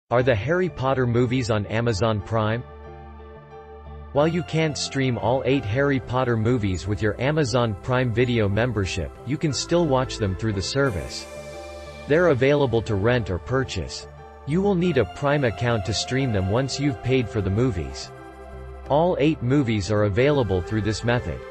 Are the Harry Potter movies on Amazon Prime? While you can't stream all 8 Harry Potter movies with your Amazon Prime Video membership, you can still watch them through the service. They're available to rent or purchase. You will need a Prime account to stream them once you've paid for the movies. All 8 movies are available through this method.